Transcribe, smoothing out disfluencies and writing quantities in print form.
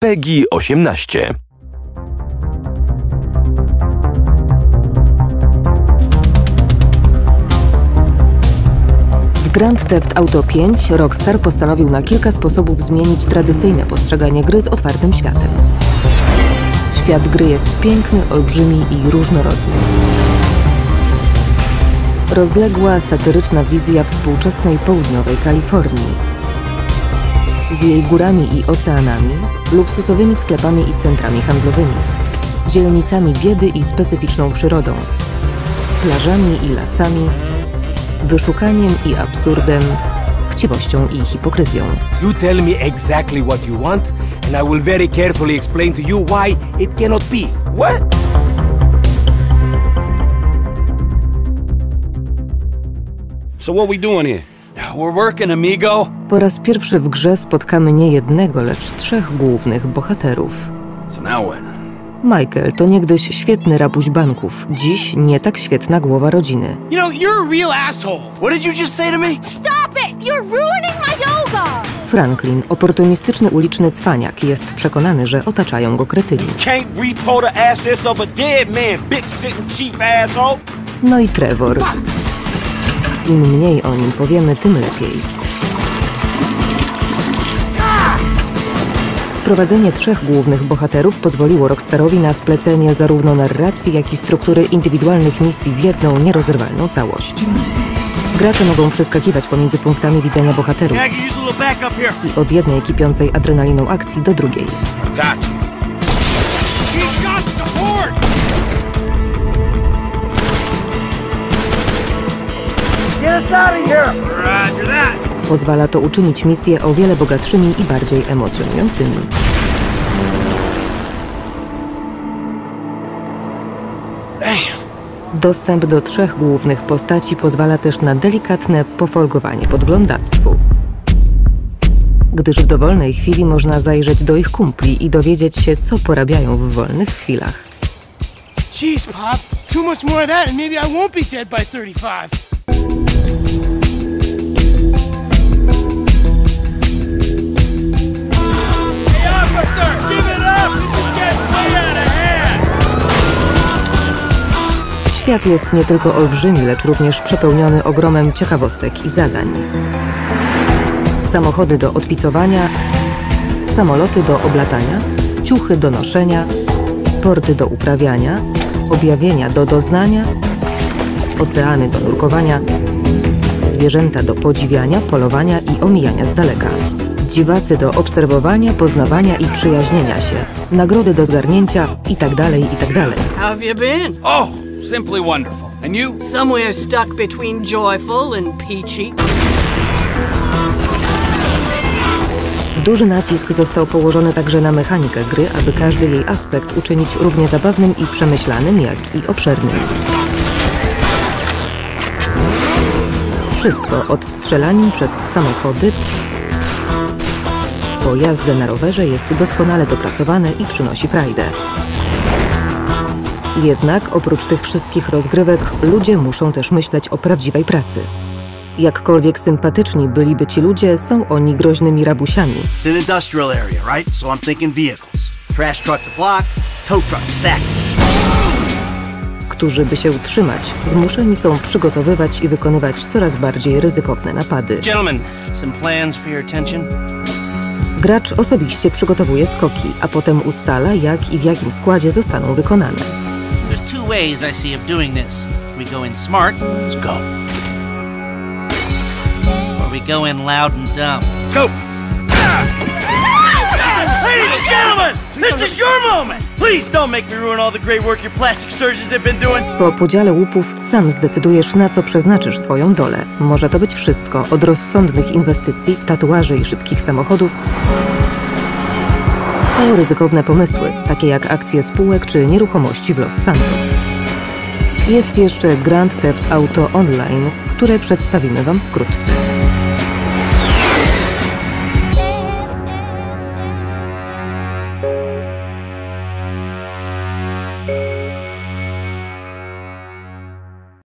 PEGI 18. W Grand Theft Auto 5 Rockstar postanowił na kilka sposobów zmienić tradycyjne postrzeganie gry z otwartym światem. Świat gry jest piękny, olbrzymi i różnorodny. Rozległa, satyryczna wizja współczesnej południowej Kalifornii. Z jej górami i oceanami, luksusowymi sklepami i centrami handlowymi, dzielnicami biedy i specyficzną przyrodą, plażami i lasami, wyszukaniem i absurdem, chciwością i hipokryzją. You tell me exactly what you want, and I will very carefully explain to you why it cannot be. What? So what we doing here? We're working, amigo. Po raz pierwszy w grze spotkamy nie jednego, lecz trzech głównych bohaterów. So now what? Michael to niegdyś świetny rabuś banków, dziś nie tak świetna głowa rodziny. You know, you're a real asshole. What did you just say to me? Stop it! You're ruining my yoga! Franklin, oportunistyczny uliczny cwaniak, jest przekonany, że otaczają go kretyni. Can't repo the assets of a dead man, big sitting cheap asshole. No i Trevor. Im mniej o nim powiemy, tym lepiej. Wprowadzenie trzech głównych bohaterów pozwoliło Rockstarowi na splecenie zarówno narracji, jak i struktury indywidualnych misji w jedną nierozerwalną całość. Gracze mogą przeskakiwać pomiędzy punktami widzenia bohaterów i od jednej kipiącej adrenaliną akcji do drugiej. Pozwala to uczynić misje o wiele bogatszymi i bardziej emocjonującymi. Dostęp do trzech głównych postaci pozwala też na delikatne pofolgowanie podglądactwu, gdyż w dowolnej chwili można zajrzeć do ich kumpli i dowiedzieć się, co porabiają w wolnych chwilach. Jeez, Pop. Too much more of that and maybe I won't be dead by 35. Świat jest nie tylko olbrzymi, lecz również przepełniony ogromem ciekawostek i zadań. Samochody do odpicowania, samoloty do oblatania, ciuchy do noszenia, sporty do uprawiania, objawienia do doznania, oceany do nurkowania, zwierzęta do podziwiania, polowania i omijania z daleka. Dziwacy do obserwowania, poznawania i przyjaźnienia się, nagrody do zgarnięcia itd., itd. How have you been? Oh, simply wonderful. And you? Somewhere stuck between joyful and peachy. Duży nacisk został położony także na mechanikę gry, aby każdy jej aspekt uczynić równie zabawnym i przemyślanym, jak i obszernym. Wszystko od strzelanin przez samochody po jazdę na rowerze jest doskonale dopracowane i przynosi frajdę. Jednak oprócz tych wszystkich rozgrywek ludzie muszą też myśleć o prawdziwej pracy. Jakkolwiek sympatyczni byliby ci ludzie, są oni groźnymi rabusiami. It's an industrial area, right? So I'm thinking vehicles. Trash truck to block, tow truck to sack. Którzy, by się utrzymać, zmuszeni są przygotowywać i wykonywać coraz bardziej ryzykowne napady. Gentlemen, some plans for your attention? Gracz osobiście przygotowuje skoki, a potem ustala, jak i w jakim składzie zostaną wykonane. There's two ways I see of doing this. We go in smart. Let's go. Or we go in loud and dumb. Let's go! Ladies and gentlemen, this is your moment! Please don't make me ruin all the great work your plastic surgeons have been doing. Po podziale łupów sam zdecydujesz, na co przeznaczysz swoją dolę. Może to być wszystko, od rozsądnych inwestycji, tatuaży i szybkich samochodów, po ryzykowne pomysły, takie jak akcje spółek czy nieruchomości w Los Santos. Jest jeszcze Grand Theft Auto Online, które przedstawimy Wam wkrótce.